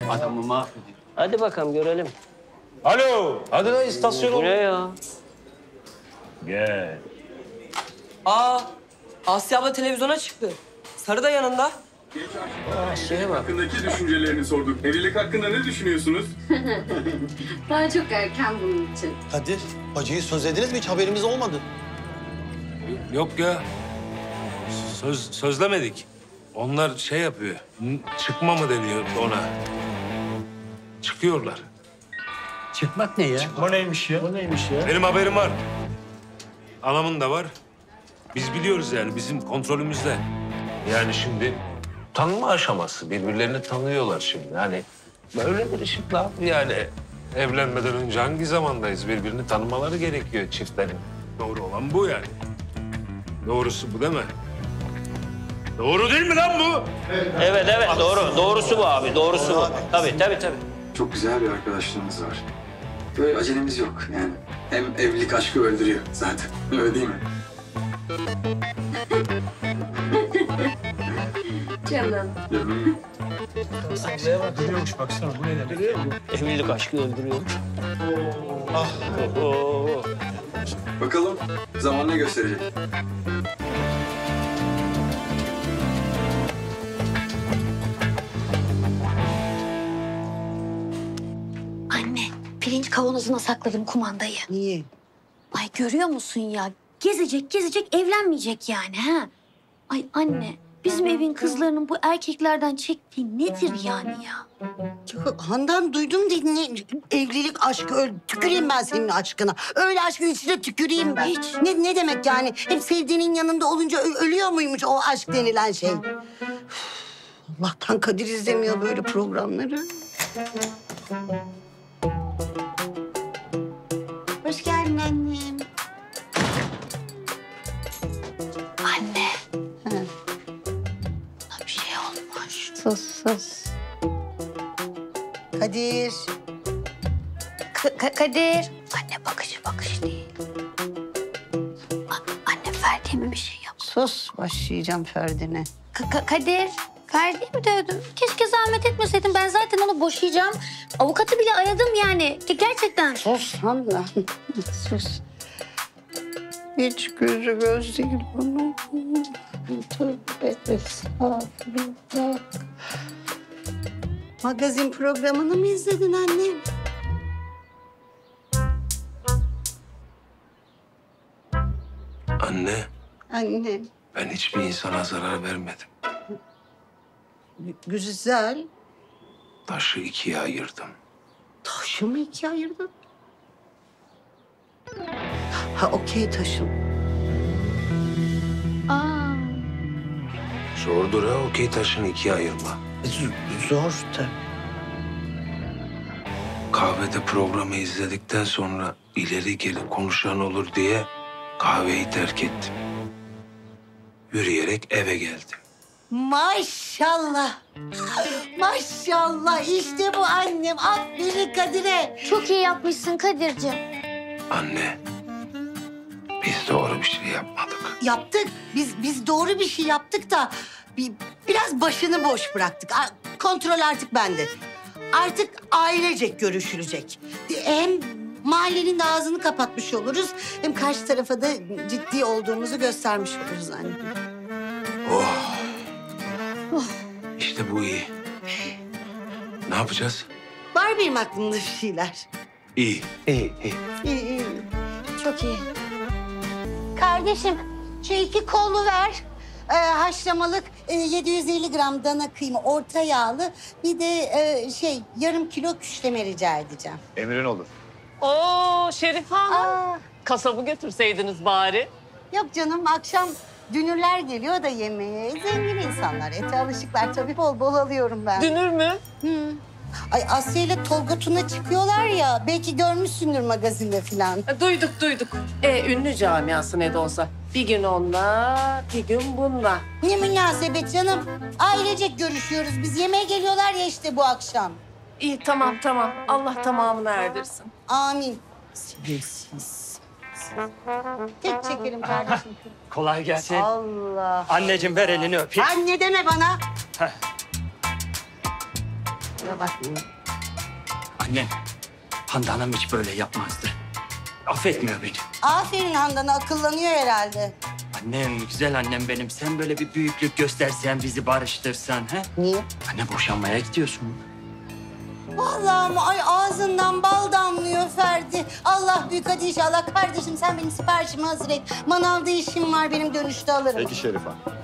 Adamı mahvediyor. Hadi bakalım görelim. Alo. Hadi lan istasyona. Bu ne ya? Gel. Aa, Asya abla televizyona çıktı. Sarı da yanında. Şeye bak. Hakkındaki düşüncelerini sorduk. Evlilik hakkında ne düşünüyorsunuz? Daha çok erken bunun için. Kadir, bacıyı sözlediniz mi? Hiç haberimiz olmadı. Yok ya. Sözlemedik. Onlar şey yapıyor. Çıkma mı deniyor ona? Çıkıyorlar. Çıkmak ne ya? O neymiş ya? Benim haberim var. Anamın da var. Biz biliyoruz yani, bizim kontrolümüzde. Yani şimdi tanıma aşaması. Birbirlerini tanıyorlar şimdi. Yani böyledir işte abi yani. Evlenmeden önce hangi zamandayız? Birbirini tanımaları gerekiyor çiftlerin. Doğru olan bu yani. Doğrusu bu değil mi? Doğru değil mi lan bu? Evet doğru. Doğrusu bu abi. Doğrusu bu. Tabii. Çok güzel bir arkadaşlığımız var. Böyle acelemiz yok yani. Hem evlilik aşkı öldürüyor zaten. Öyle değil mi? Canım. Canım. Evlilik aşkı öldürüyor. Bakalım zaman ne gösterecek? Anne, pirinç kavanozuna sakladım kumandayı. Niye? Ay görüyor musun ya? Gezecek, evlenmeyecek yani ha? Ay anne, bizim evin kızlarının bu erkeklerden çektiği nedir yani ya? Handan duydum dedin. Evlilik aşkı tüküreyim ben senin aşkına. Öyle aşkın içine tüküreyim ben. Hiç. Ne demek yani? Hep sevdiğinin yanında olunca ölüyor muymuş o aşk denilen şey? Üf, Allah'tan Kadir izlemiyor böyle programları. Hoş geldin annem. Anne, Ha. buna bir şey olmuş. Sus. Kadir. Kadir. Anne bakış değil. Anne Ferdi'ye mi bir şey yaptı? Sus. Başlayacağım Ferdi'ne. Kadir. Ferdi'yi mi dövdün? Keşke zahmet etmeseydin. Ben zaten onu boşayacağım. Avukatı bile aradım yani. Gerçekten. Sus Handan. Sus. Hiç gözü göz değil bunun. Tövbe estağfurullah. Magazin programını mı izledin annem? Anne, Anne. ben hiçbir insana zarar vermedim. Güzel. Taşı ikiye ayırdım. Taşı mı ikiye ayırdın? Ha okey taşım. Aa. Zordur ha okey taşını ikiye ayırma. Zor tabii. Kahvede programı izledikten sonra ileri geri konuşan olur diye kahveyi terk ettim. Yürüyerek eve geldim. Maşallah. Maşallah işte bu annem. Aferin Kadir'e. Çok iyi yapmışsın Kadir'cim. Anne, biz doğru bir şey yapmadık. Yaptık. Biz doğru bir şey yaptık da biraz başını boş bıraktık. Kontrol artık bende. Artık ailecek görüşülecek. Hem mahallenin de ağzını kapatmış oluruz. Hem karşı tarafa da ciddi olduğumuzu göstermiş oluruz anne. Oh. İşte bu iyi. Ne yapacağız? Var benim aklımda bir şeyler. İyi. İyi. Çok iyi. Kardeşim şu 2 kolu ver. Haşlamalık 750 gram dana kıyma orta yağlı. Bir de yarım kilo küşleme rica edeceğim. Emrin olur. Oo Şerife Hanım. Kasabı götürseydiniz bari. Yok canım akşam dünürler geliyor da yemeğe. Zengin insanlar ete alışıklar tabii bol bol alıyorum ben. Dünür mü? Hı. Ay Asya ile Tolga Tuna çıkıyorlar ya. Belki görmüşsündür magazinde falan. Duyduk. Ünlü camiası ne de olsa. Bir gün onunla, bir gün bununla. Ne münasebet canım. Ailecek görüşüyoruz. Biz yemeğe geliyorlar ya işte bu akşam. İyi tamam. Allah tamamını erdirsin. Amin. Siz. Tek çekelim kardeşim. Kolay gelsin. Allah. Anneciğim ver elini öpeyim. Anne deme bana. kusura bakma. Annem, Hande Hanım hiç böyle yapmazdı. Affetmiyor beni. Aferin Handan'a, akıllanıyor herhalde. Annem, güzel annem benim. Sen böyle bir büyüklük göstersen, bizi barıştırsan. He? Niye? Anne boşanmaya gidiyorsun. Vallahi mi? Ay ağzından bal damlıyor Ferdi. Allah büyük, hadi inşallah. Kardeşim sen benim siparişimi hazır et. Manavda işim var, benim dönüşte alırım. Peki Şerife.